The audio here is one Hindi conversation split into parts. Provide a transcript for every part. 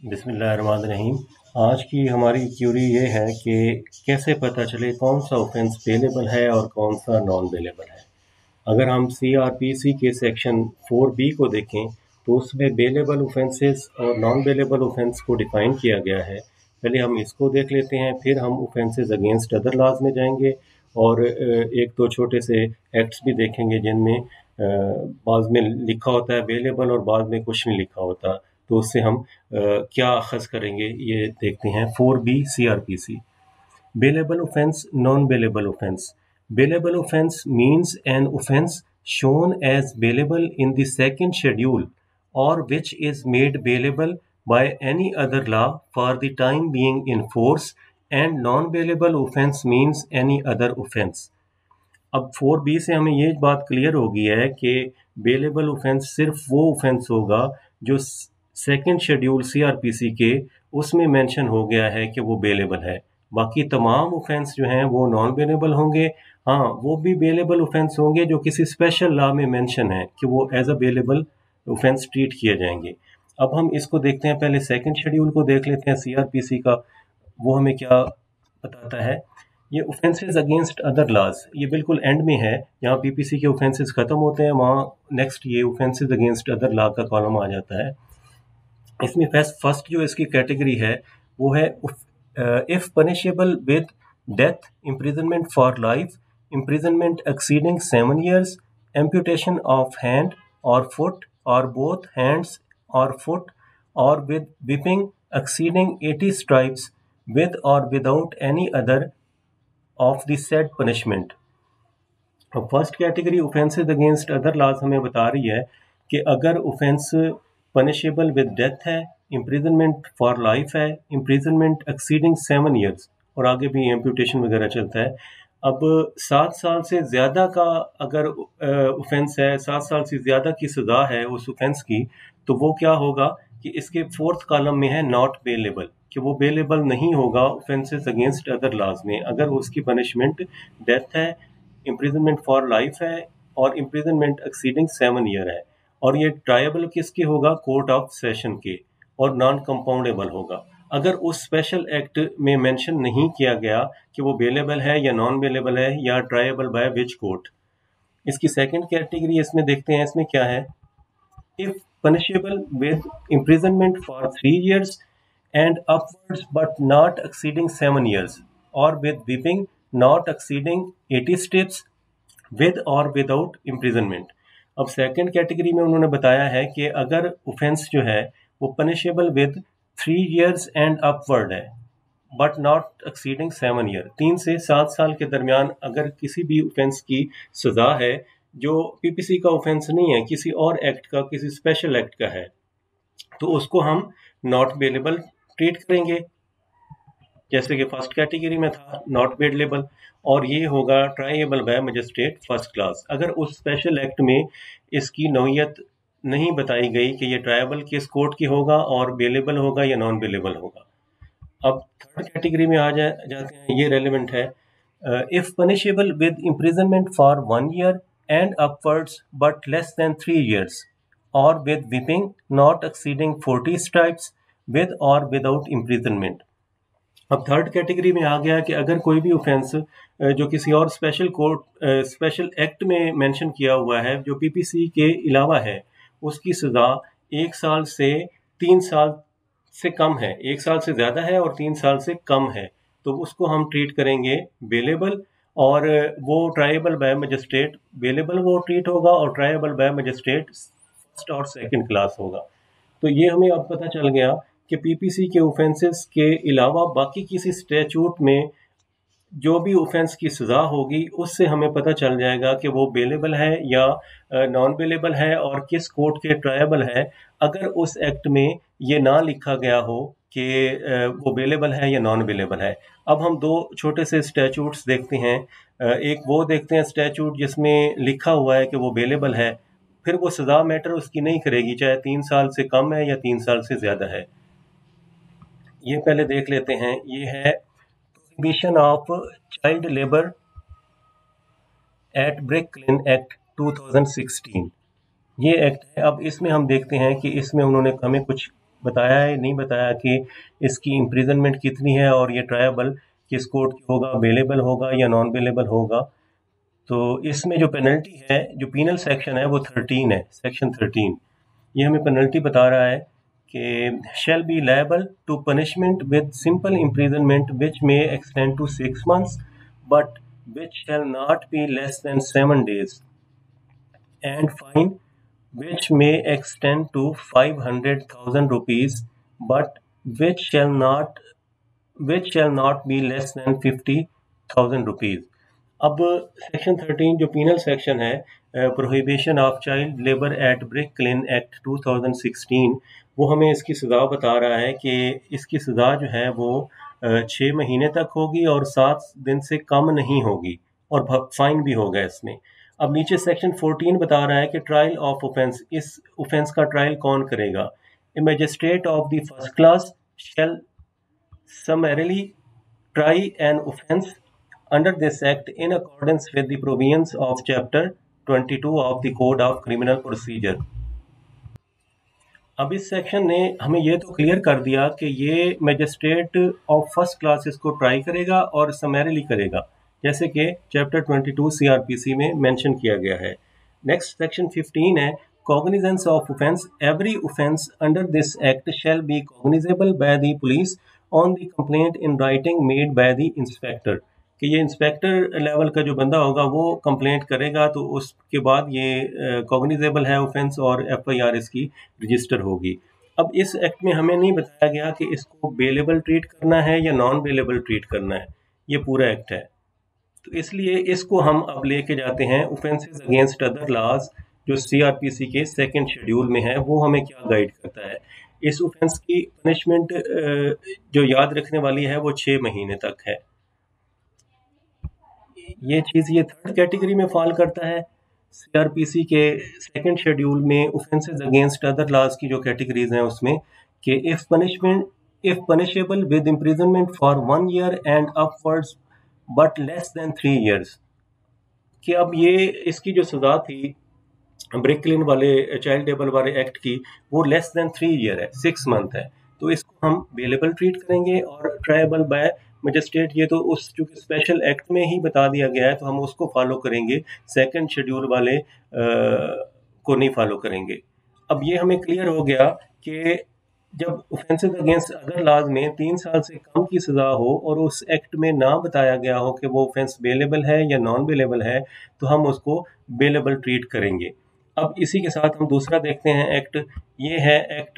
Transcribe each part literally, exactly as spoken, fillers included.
बिस्मिल्लाहिर्रहमानिर्रहीम। आज की हमारी क्यूरी ये है कि कैसे पता चले कौन सा ऑफेंस बेलेबल है और कौन सा नॉन बेलेबल है। अगर हम सी आर पी सी के सेक्शन फोर बी को देखें तो उसमें बेलेबल ऑफेंसेस और नॉन बेलेबल ऑफेंस को डिफ़ाइन किया गया है। पहले हम इसको देख लेते हैं, फिर हम ऑफेंसेस अगेंस्ट अदर लॉज में जाएंगे और एक दो छोटे से एक्ट्स भी देखेंगे जिनमें बाद में लिखा होता है बेलेबल और बाद में कुछ नहीं लिखा होता, तो उससे हम आ, क्या अखज़ करेंगे ये देखते हैं। Four B C R P C. Bailable offense, non-bailable offense. Bailable offense means an offense shown as bailable in the second schedule or which is made bailable by any other law for the time being in force, and non-bailable offense means any other offense. अब फोर बी से हमें ये बात क्लियर हो गई है कि बेलेबल ऑफेंस सिर्फ वो ऑफेंस होगा जो सेकंड शेड्यूल सीआरपीसी के उसमें मेंशन हो गया है कि वो बेलेबल है। बाकी तमाम ऑफेंस जो हैं वो नॉन बेलेबल होंगे। हाँ, वो भी बेलेबल ऑफेंस होंगे जो किसी स्पेशल लॉ में मेंशन है कि वो as a bailable offence treat किए जाएंगे। अब हम इसको देखते हैं, पहले सेकंड शेड्यूल को देख लेते हैं सीआरपीसी का, वो हमें क्या बताता है। ये ऑफेंसेस अगेंस्ट अदर लॉज, ये बिल्कुल एंड में है, यहाँ पीपीसी के ऑफेंसेस खत्म होते हैं, वहाँ नेक्स्ट ये ऑफेंसेस अगेंस्ट अदर लॉ का कॉलम आ जाता है। इसमें फर्स्ट जो इसकी कैटेगरी है वो है if punishable with death, imprisonment for life, imprisonment exceeding seven years, amputation of hand और फुट और बोथ हैंड्स और फुट, और with whipping exceeding eighty stripes with or without any other of the said punishment. अब first category offences against other laws हमें बता रही है कि अगर ऑफेंस पनिशेबल विद डेथ है, इम्प्रिजनमेंट फॉर लाइफ है, इम्प्रिजनमेंट एक्सीडिंग सेवन ईयर्स और आगे भी एम्पुटेशन वगैरह चलता है। अब सात साल से ज़्यादा का अगर ऑफेंस है, सात साल से ज़्यादा की सज़ा है उस ऑफेंस की, तो वो क्या होगा कि इसके फोर्थ कॉलम में है नॉट बेलेबल, कि वो बेलेबल नहीं होगा ऑफेंसेस अगेंस्ट अदर लॉज में अगर उसकी पनिशमेंट डेथ है, इम्प्रिजनमेंट फॉर लाइफ है और इम्प्रिजनमेंट एक्सीडिंग सेवन ईयर है। और ये ट्रायबल किसके होगा? कोर्ट ऑफ सेशन के, और नॉन कंपाउंडेबल होगा। अगर उस स्पेशल एक्ट में मेंशन नहीं किया गया कि वो बेलेबल है या नॉन बेलेबल है या ट्रायबल बाय विच कोर्ट। इसकी सेकंड कैटेगरी इसमें देखते हैं, इसमें क्या है। If punishable with imprisonment for three years and upwards but not exceeding seven years, or with whipping not exceeding eighty strips with or without imprisonment. अब सेकंड कैटेगरी में उन्होंने बताया है कि अगर ऑफेंस जो है वो punishable with three years and upward है but not exceeding seven year, तीन से सात साल के दरमियान अगर किसी भी ऑफेंस की सजा है जो पीपीसी का ऑफेंस नहीं है, किसी और एक्ट का, किसी स्पेशल एक्ट का है, तो उसको हम नॉट बेलेबल ट्रीट करेंगे, जैसे कि फर्स्ट कैटेगरी में था नॉट बेलेबल, और ये होगा triable by magistrate first class. अगर उस स्पेशल एक्ट में इसकी नौयत नहीं बताई गई कि ये ट्रायबल किस कोर्ट की होगा और बेलेबल होगा या नॉन बेलेबल होगा। अब थर्ड कैटेगरी में आ जा, जाते हैं, ये रेलिवेंट है। If punishable with imprisonment for one year and upwards but less than three years, और with whipping not exceeding forty stripes with or without imprisonment। अब थर्ड कैटेगरी में आ गया कि अगर कोई भी ऑफेंस जो किसी और स्पेशल कोर्ट स्पेशल एक्ट में मेंशन किया हुआ है जो पीपीसी के अलावा है, उसकी सज़ा एक साल से तीन साल से कम है, एक साल से ज़्यादा है और तीन साल से कम है, तो उसको हम ट्रीट करेंगे बेलेबल, और वो ट्रायबल बाय मजिस्ट्रेट बेलेबल वो ट्रीट होगा और ट्रायबल बाय मजिस्ट्रेट फर्स्ट और सेकंड क्लास होगा। तो ये हमें अब पता चल गया कि पीपीसी के ऑफेंसेस के अलावा बाकी किसी स्टैट्यूट में जो भी ऑफेंस की सज़ा होगी उससे हमें पता चल जाएगा कि वो बेलेबल है या नॉन बेलेबल है और किस कोर्ट के ट्रायबल है, अगर उस एक्ट में ये ना लिखा गया हो कि वो बेलेबल है या नॉन बेलेबल है। अब हम दो छोटे से स्टैट्यूट्स देखते हैं। एक वो देखते हैं स्टैट्यूट जिसमें लिखा हुआ है कि वो बेलेबल है, फिर वो सज़ा मैटर उसकी नहीं करेगी चाहे तीन साल से कम है या तीन साल से ज़्यादा है। ये पहले देख लेते हैं। ये है prohibition of child labour at brick kiln act two thousand sixteen, ये एक्ट है। अब इसमें हम देखते हैं कि इसमें उन्होंने हमें कुछ बताया है, नहीं बताया कि इसकी इम्प्रिजनमेंट कितनी है और ये ट्रायबल किस कोर्ट की होगा, बेलेबल होगा या नॉन बेलेबल होगा। तो इसमें जो पेनल्टी है, जो पीनल सेक्शन है वो थर्टीन है, सेक्शन थर्टीन। ये हमें पेनल्टी बता रहा है कि shall be liable to punishment with simple imprisonment which may extend to six months but which shall not be less than seven days and fine which may extend to five hundred thousand rupees but which shall not which shall not be less than fifty thousand rupees। अब सेक्शन थर्टीन जो पीनल सेक्शन है, prohibition of child labour at brick kiln act two thousand sixteen, वो हमें इसकी सज़ा बता रहा है कि इसकी सज़ा जो है वो छः महीने तक होगी और सात दिन से कम नहीं होगी और फाइन भी होगा इसमें। अब नीचे सेक्शन फोर्टीन बता रहा है कि ट्रायल ऑफ ऑफेंस, इस ऑफेंस का ट्रायल कौन करेगा। A magistrate of the first class shall summarily try an offence under this act in accordance with the provisions of chapter twenty-two of the Code of Criminal Procedure। अब इस सेक्शन ने हमें ये तो क्लियर कर दिया कि ये मैजिस्ट्रेट ऑफ फर्स्ट क्लास इसको ट्राई करेगा और समैरिली करेगा, जैसे कि चैप्टर बाईस सीआरपीसी में मेंशन किया गया है। नेक्स्ट सेक्शन फिफ्टीन है cognizance of offence। Every offence under this act shall be cognizable by the police on the complaint in writing made by the inspector। कि ये इंस्पेक्टर लेवल का जो बंदा होगा वो कंप्लेंट करेगा तो उसके बाद ये कॉग्निजेबल है ऑफेंस और एफआईआर इसकी रजिस्टर होगी। अब इस एक्ट में हमें नहीं बताया गया कि इसको बेलेबल ट्रीट करना है या नॉन बेलेबल ट्रीट करना है, ये पूरा एक्ट है। तो इसलिए इसको हम अब लेके जाते हैं ऑफेंसेस अगेंस्ट अदर लॉज जो सीआरपीसी के सेकंड शेड्यूल में है, वो हमें क्या गाइड करता है। इस ऑफेंस की पनिशमेंट जो याद रखने वाली है वो छः महीने तक है। ये चीज़ ये थर्ड कैटेगरी में फॉल करता है। सीआरपीसी के सेकंड शेड्यूल में ऑफेंसेस अगेंस्ट अदर लॉज की जो कैटेगरीज हैं उसमें कि if punishment if punishable with imprisonment for one year and upwards but less than three years. कि अब ये इसकी जो सज़ा थी ब्रिकलिन वाले चाइल्ड लेबर वाले एक्ट की वो लेस देन थ्री ईयर है, सिक्स मंथ है, तो इसको हम बेलेबल ट्रीट करेंगे और ट्रायबल बाय मजिस्ट्रेट। ये तो उस चूँकि स्पेशल एक्ट में ही बता दिया गया है तो हम उसको फॉलो करेंगे, सेकंड शेड्यूल वाले आ, को नहीं फॉलो करेंगे। अब ये हमें क्लियर हो गया कि जब ऑफेंसेस अगेंस्ट अदर लॉज में तीन साल से कम की सज़ा हो और उस एक्ट में ना बताया गया हो कि वो ऑफेंस बेलेबल है या नॉन बेलेबल है तो हम उसको बेलेबल ट्रीट करेंगे। अब इसी के साथ हम दूसरा देखते हैं एक्ट, ये है act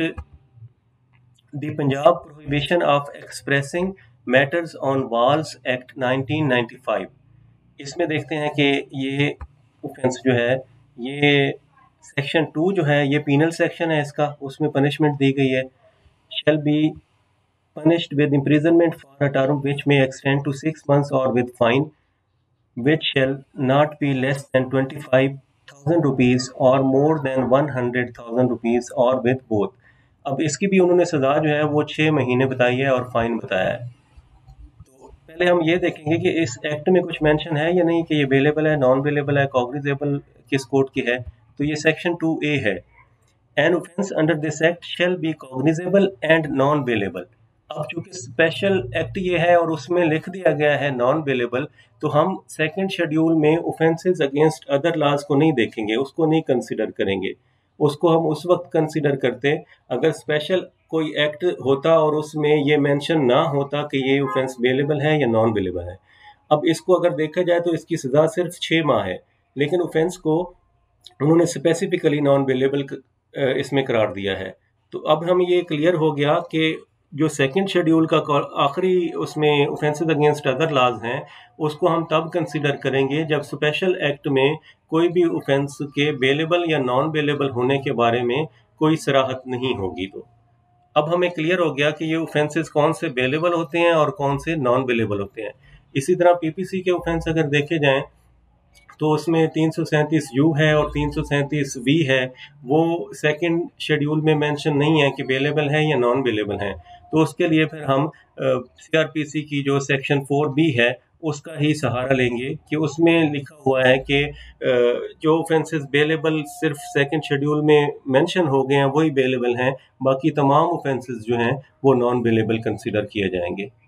the Punjab prohibition of expressing matters on walls act nineteen ninety five. इसमें देखते हैं कि ये ऑफेंस जो है ये सेक्शन टू जो है ये पीनल सेक्शन है इसका, उसमें पनिशमेंट दी गई है shall be punished with imprisonment for a term which may extend to six months or with fine which shall not be less than twenty-five thousand rupees or more than one hundred thousand rupees or with both। अब इसकी भी उन्होंने सज़ा जो है वो छः महीने बताई है और फाइन बताया है। तो पहले हम ये देखेंगे कि इस एक्ट में कुछ मेंशन है या नहीं कि ये बेलेबल है, नॉन बेलेबल है, कॉग्निजेबल किस कोर्ट की है। तो ये सेक्शन टू ए है, an offence under this act shall be cognizable and non bailable. अब चूंकि स्पेशल एक्ट ये है और उसमें लिख दिया गया है नॉन बेलेबल, तो हम सेकंड शेड्यूल में ऑफेंसेस अगेंस्ट अदर लॉज को नहीं देखेंगे, उसको नहीं कंसिडर करेंगे। उसको हम उस वक्त कंसिडर करते अगर स्पेशल कोई एक्ट होता और उसमें ये मेंशन ना होता कि ये ऑफेंस बेलेबल है या नॉन बेलेबल है। अब इसको अगर देखा जाए तो इसकी सज़ा सिर्फ छः माह है, लेकिन ऑफेंस को उन्होंने स्पेसिफिकली नॉन बेलेबल इसमें करार दिया है। तो अब हम ये क्लियर हो गया कि जो सेकंड शेड्यूल का आखिरी उसमें ऑफेंसेस अगेंस्ट अदर लॉज हैं उसको हम तब कंसिडर करेंगे जब स्पेशल एक्ट में कोई भी ऑफेंस के बेलेबल या नॉन बेलेबल होने के बारे में कोई सराहत नहीं होगी। तो अब हमें क्लियर हो गया कि ये ऑफेंसेस कौन से बेलेबल होते हैं और कौन से नॉन बेलेबल होते हैं। इसी तरह पीपीसी के ऑफेंस अगर देखे जाएं तो उसमें तीन सौ सैंतीस यू है और तीन सौ सैंतीस वी है, वो सेकंड शेड्यूल में मेंशन नहीं है कि बेलेबल है या नॉन बेलेबल है। तो उसके लिए फिर हम सीआरपीसी की जो सेक्शन फोर बी है उसका ही सहारा लेंगे कि उसमें लिखा हुआ है कि जो ऑफेंसेस बेलेबल सिर्फ सेकंड शेड्यूल में मेंशन हो गए हैं वही बेलेबल हैं, बाकी तमाम ऑफेंसेस जो हैं वो नॉन बेलेबल कंसिडर किए जाएंगे।